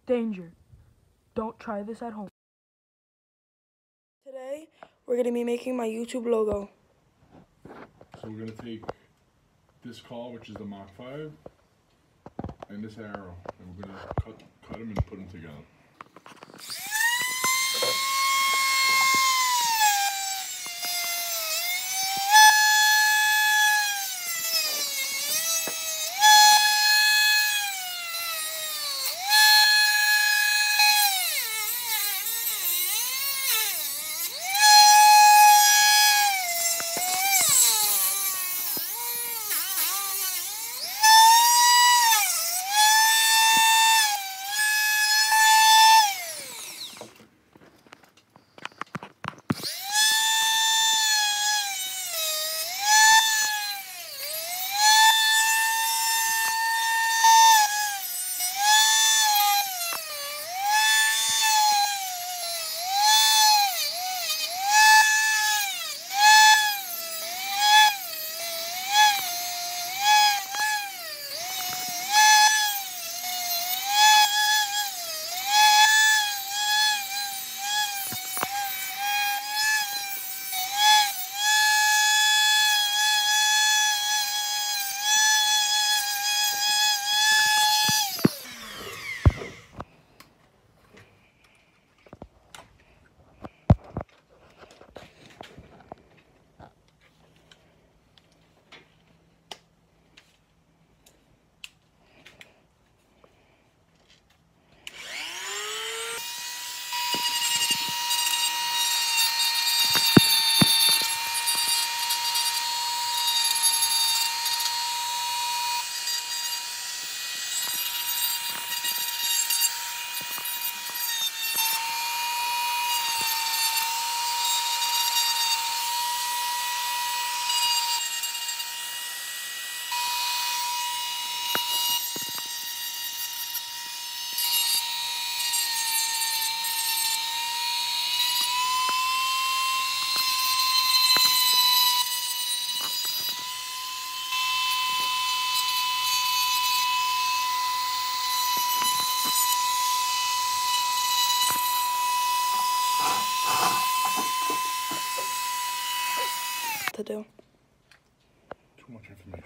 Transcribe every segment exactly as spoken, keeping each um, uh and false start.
Danger. Don't try this at home. Today, we're going to be making my YouTube logo. So we're going to take this call, which is the Mach five, and this arrow, and we're going to cut, cut them and put them together. To do. Too much information.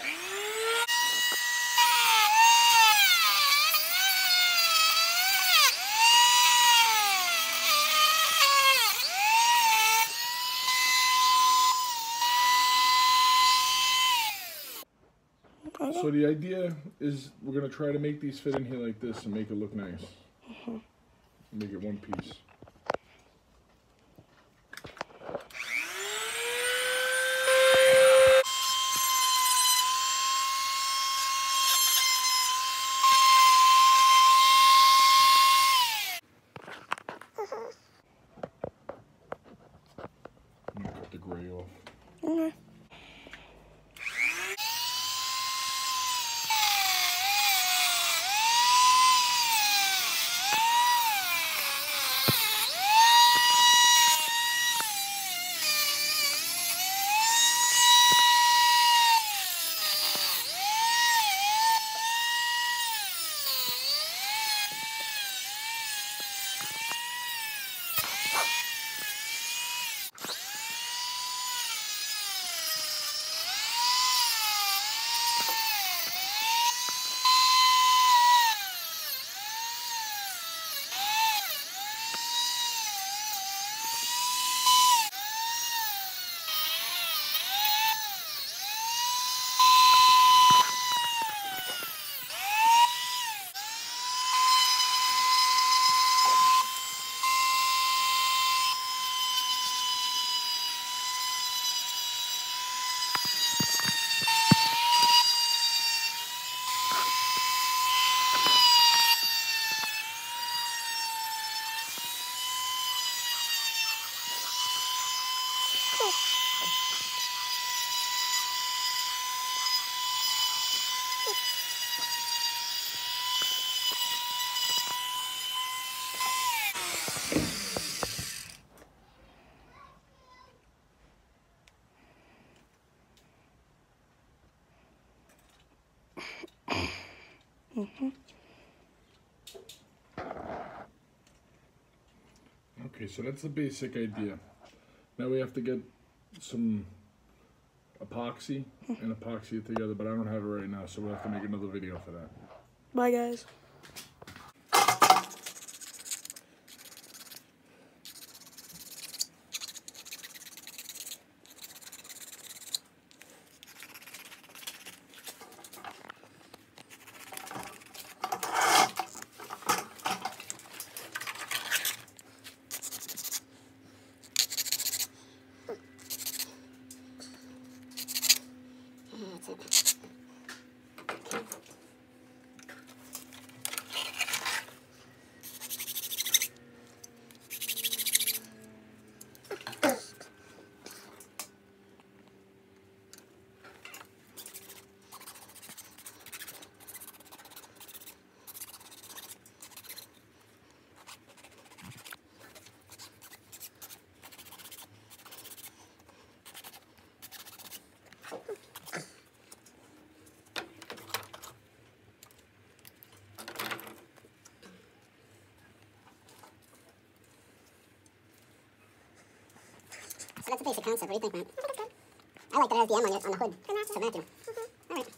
Okay. So the idea is we're going to try to make these fit in here like this and make it look nice. Mm-hmm. Make it one piece. I'm going to cut the gray off. Okay. Mm-hmm. Okay, so that's the basic idea. Now we have to get some epoxy and epoxy it together, but I don't have it right now, so we'll have to make another video for that. Bye, guys. So that's a basic concept. What do you think, Matt? I like that it has the M on, your, on the hood. So Matthew. Mm-hmm. All right.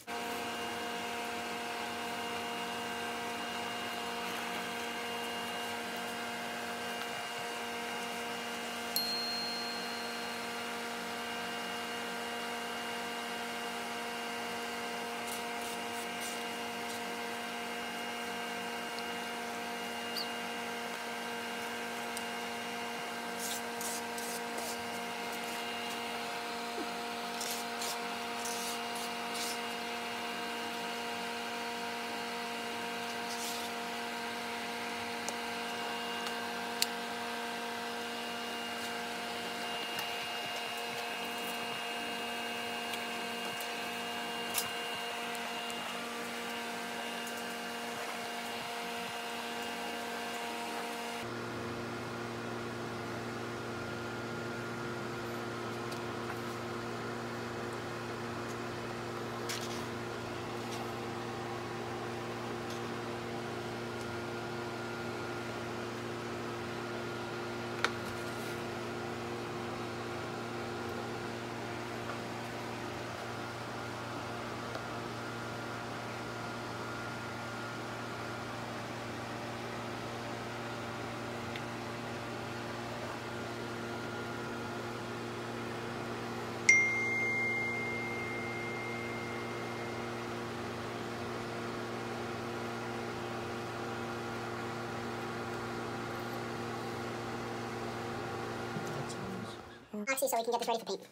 Oxy, so we can get this ready for paint.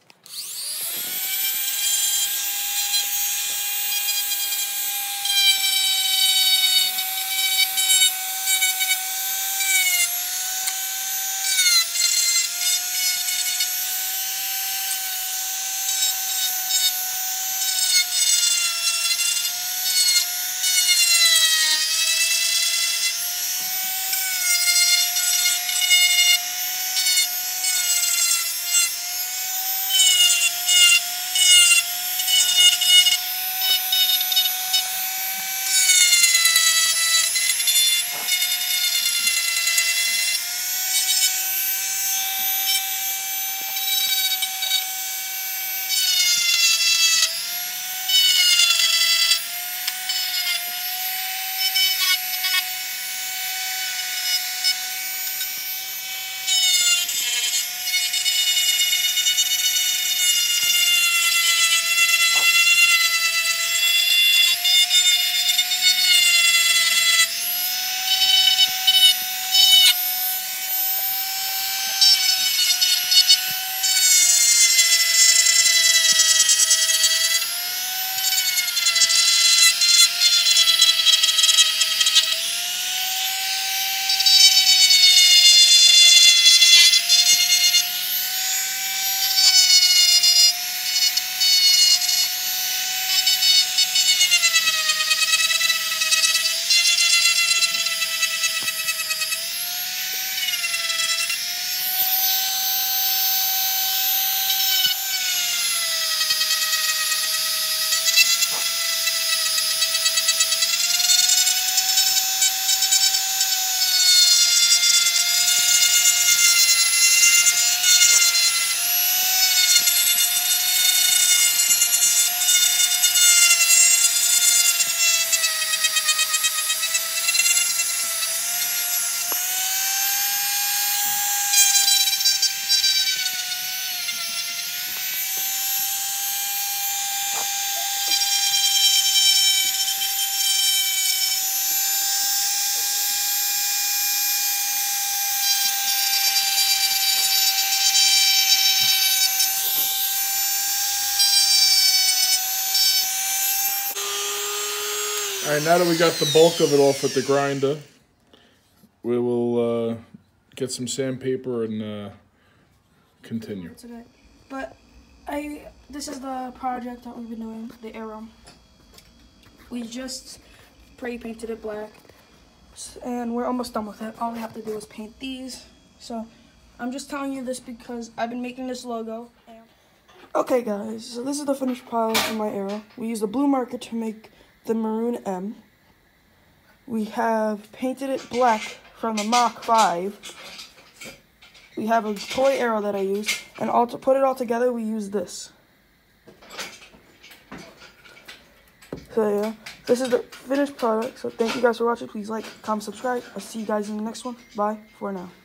right, now that we got the bulk of it off with the grinder, we will uh, get some sandpaper and uh, continue. It's okay. But I, this is the project that we've been doing, the arrow. We just spray painted it black, and we're almost done with it. All we have to do is paint these. So I'm just telling you this because I've been making this logo. Okay guys, so this is the finished product of my arrow. We used a blue marker to make the maroon M. We have painted it black from the Mach five. We have a toy arrow that I used, and all to put it all together, we use this. So yeah, this is the finished product. So thank you guys for watching. Please like, comment, subscribe. I'll see you guys in the next one. Bye for now.